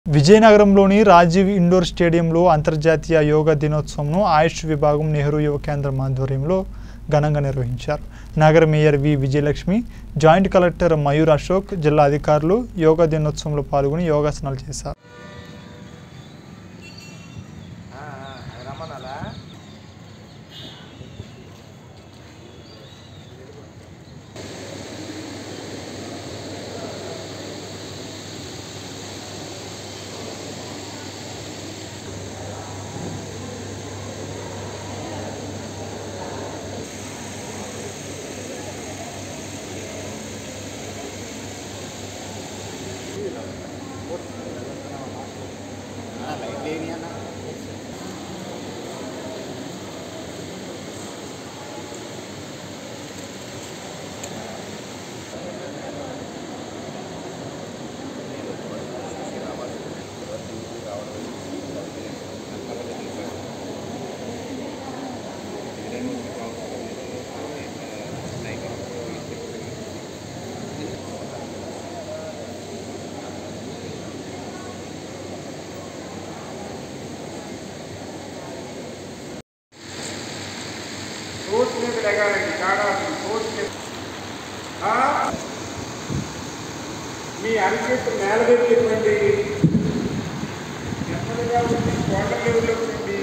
విజయనగరంలోని Rajiv indoor స్టేడియంలో అంతర్జాతీయ యోగా దినోత్సవంను ఆయుష్ విభాగం నెహ్రూ యువ కేంద్రం ఆధ్వర్యంలో ఘనంగా నిర్వహించారు. నగర mayor V Vijayalakshmi, joint collector Mayur Ashok, జిల్లా అధికారులు యోగా దినోత్సవంలో పాల్గొని యోగాసనాలు చేశారు. सोच में भी लगा है काड़ा सोच में మీ అంకిత మేలబెట్టుకోండి నెమ్మదిగా ఉండి కోట లెవెల్లో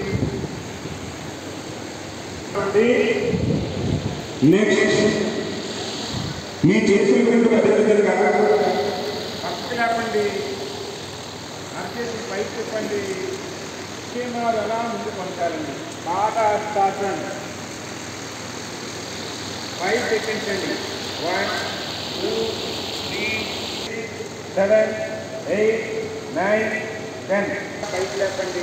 ఉండి నెక్స్ట్ మీ చేతుల రెండు పెద్దగా పక్కకి లేపండి అంకేసి పైకి చెప్పండి క్షేమాలు ఎలా ముందు పొందాలండి బాగా స్టార్ట్ 5 seconds అండి 1 2 3 7 8 9 10 పైకి లేపండి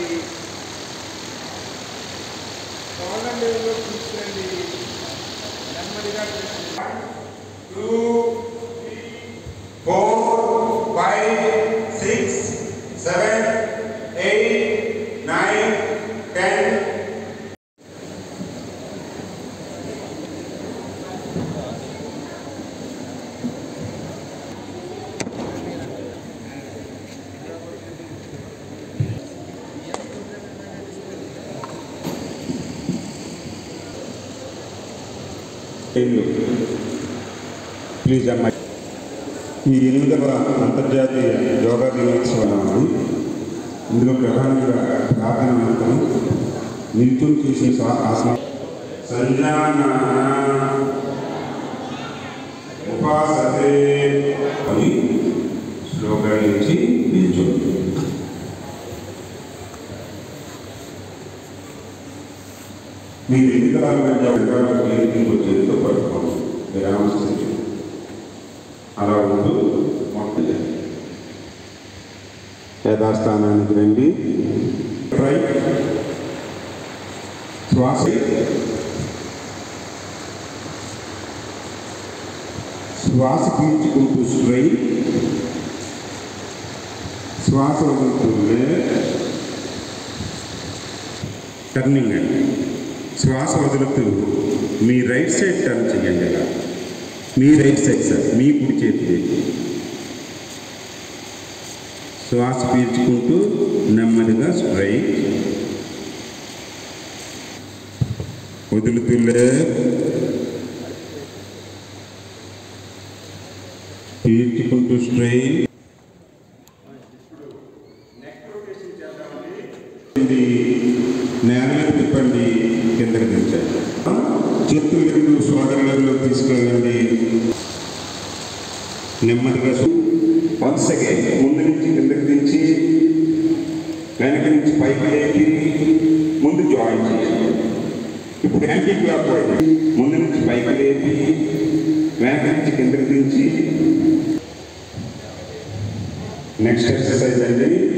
కాలం లెవెల్లో తీసుకురండి నెమ్మదిగా 1 2 3 4 5 6 7 8 9 10 ప్లీజ్ అమ్మ ఈ 8వ అంతర్జాతీయ యోగా దినోత్సవాన్ని ఇందులో ప్రధానంగా ప్రార్థన అనంతరం నిల్చుని చేసిన ఆసనం సంజాన ఉపాసతే అని స్లోగన్ నుంచి నిల్చుంది. మీ 2 తరాల మధ్య వచ్చేందుకు పడుకోండి విరామ స్థితి అలా ఉంటూ యథాస్థానానికి రండి. శ్వాస శ్వాస పీల్చుకుంటూ స్ట్రైట్, శ్వాస వదులుతుంటే టర్నింగ్ అండి. శ్వాస వదులుతూ మీ రైట్ సైడ్ టర్న్ చేయండి. మీ రైట్ సైడ్ సార్, మీ కుడి చేతి శ్వాస పీల్చుకుంటూ నెమ్మదిగా స్ట్రైట్, వదులుతులే పీల్చుకుంటూ స్ట్రైట్. నేల మీద తిప్పండి, కిందకి దించండి. చేతులు రెండు షోల్డర్లలో తీసుకెళ్ళండి. నెమ్మదిగా వన్స్ అగైన్ ముందు నుంచి కిందకి దించి వెనక నుంచి పైకి లేపి ముందు జాయిన్ చేయండి. ఇప్పుడు యాంటీ క్లాక్ వైజ్ ముందు నుంచి పైకి లేపి వెనక నుంచి కిందకి దించి నెక్స్ట్ ఎక్సర్సైజ్ అండి.